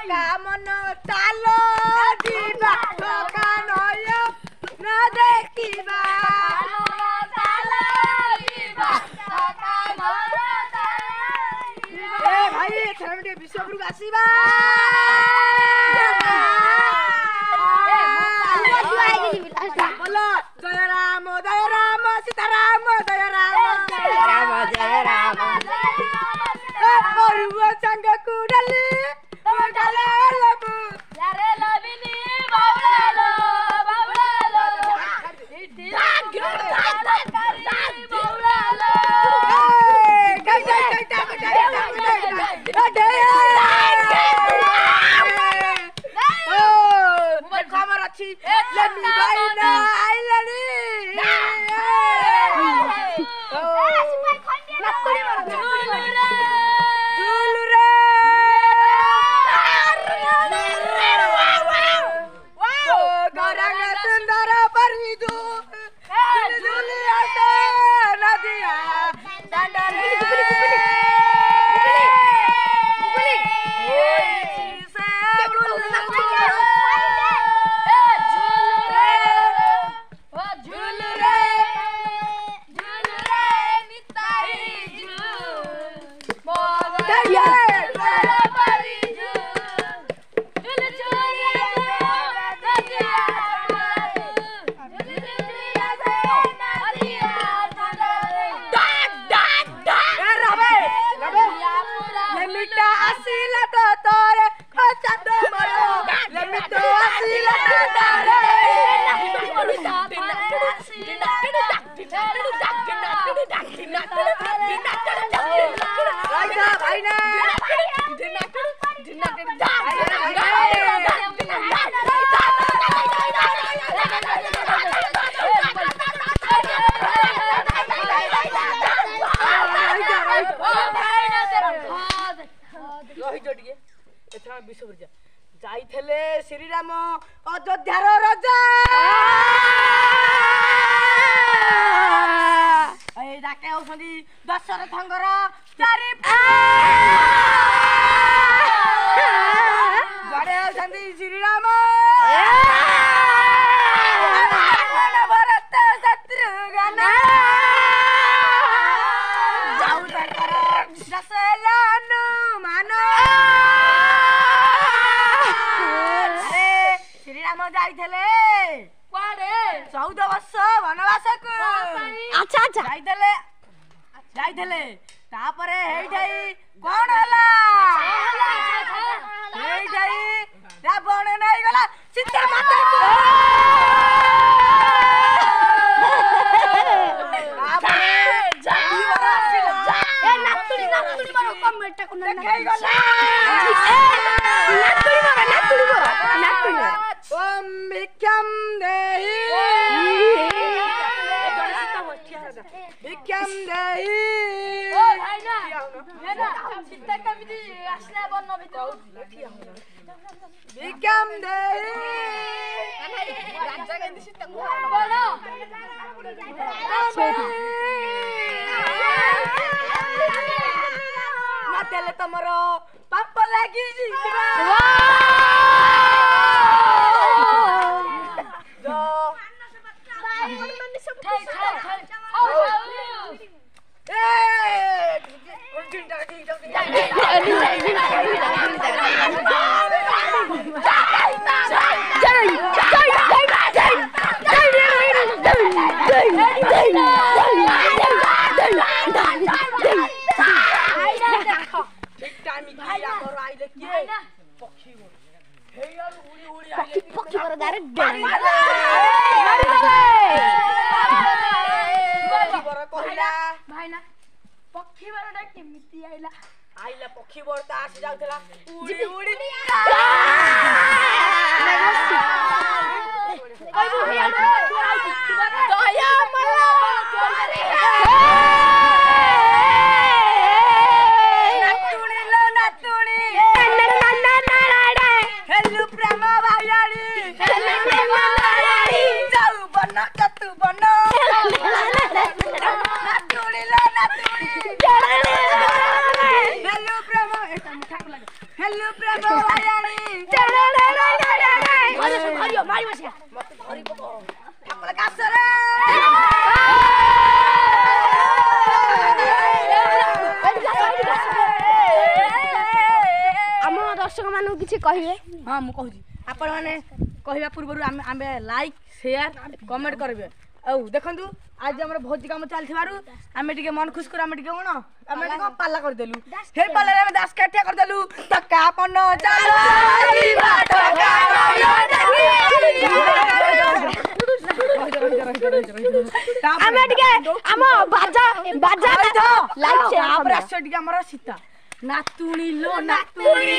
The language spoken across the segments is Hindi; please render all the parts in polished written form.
ढका मन चालो दिबा ढका नय न देखिबा चालो दिबा ढका मन चालो ए भाई एथरमटे विश्वपुर आसीबा बोलो जय राम सीताराम जय राम जय राम मोरुआ संग कुडली मोडले लबु यारे लबिनी बावळालो बावळालो खबर अच्छी लन्नी भाई ना आइलनी जाइथले श्री राम अयोध्यार राजा ए डाके औसंदी दशरथंगर चारि जड़े औसंदी श्री राम भरत शत्रुघ्न जाऊ तंकर दशला हनुमान जाइथले कुआडे 14 वर्ष वनवास को अच्छा अच्छा जाइथले तापरे हेइठाई कोन हला हेइठाई रावण नै गला सीता माता को तापरे जाई वर आसीला ए नातुडी मारो कमेटा को देखै गला नातुडी मारो ओम भिक्षम देहि भिक्षम देहि ओ भाई ना सीता कमिति आसला बन भितर भिक्षम देहि राजा केंदी सीता बोलो ना तेले तमरो पाप लागी जी पक्षी बरडा केमिति आइला पक्षी बरता आसी जाउथला उडी उडी कइबु हिया दया मला नातुणी लो नातुणी हेलु प्रेम भायाडी जाऊ बन कतु बन नातुणी लो नातुणी हेलु प्रेम आम दर्शक मान किसी कहे हाँ मुझे कहूँ आपण मैंने कहवा पूर्व आम लाइक शेयर कमेंट करेंगे औ देखु आज आम भोजी कम चलती आम टे मन खुश कर कौन आम पाला करदेलु हे पाला दास काटिया करदेलु टकापन सीता नातुणी लो नातुणी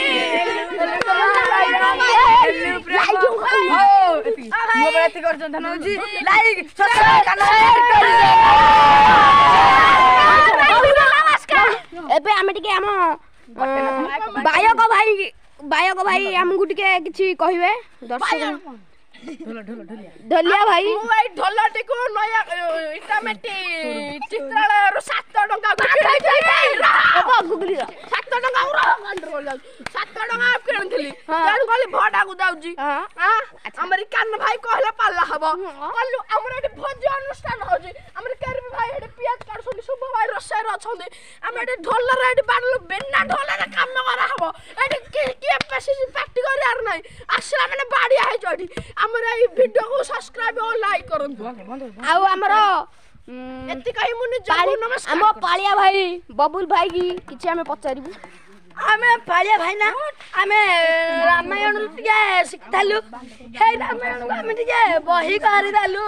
एबे आमे टिके आम बायक भाई आमको टिके किछि कहिबे दर्शक ढोलिया भाई ढोलटी को नया इटा मेटी चित्रालय 7 टंका गुगली 7 टंका 7 टंका किनथली जान कहली भडा को दाउजी अमेरिकन भाई कहले पाला हबो कहलु हमर एटी भोज अनुष्ठान होजी हमर करबी भाई एटी पियाज काटसोनी शुभ भाई रसाय रछोंदी हम एटी ढोलर एटी बाडलु बिना ढोलर काम करा हबो एटी के पैसे पार्टी कर यार नहीं आसला माने बाडी आइ जडी हमर ए वीडियो को सब्सक्राइब और लाइक करंतु आ हमर एति कहि मुनि जय नमस्कार हम पालिया भाई बबुल भाई की किछि हमें पचारिबु आमे पालिया भाई ना आमे रामायण टिके सिखतालु हे रामायण आमे टिके बही करि दालु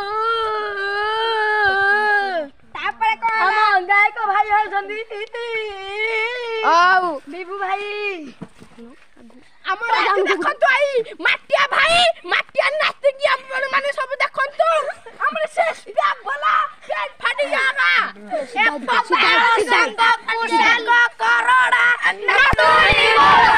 तापरे को हम गायक भाई हसंदी आउ बिबू भाई हमर आज देखंतु आई माटिया भाई माटिया नाचती की अपन माने सब देखंतु हमर शेष ब्याग भला पेट फाटी जागा ए पप्पा संग कुशाल करोड़ा नातुनी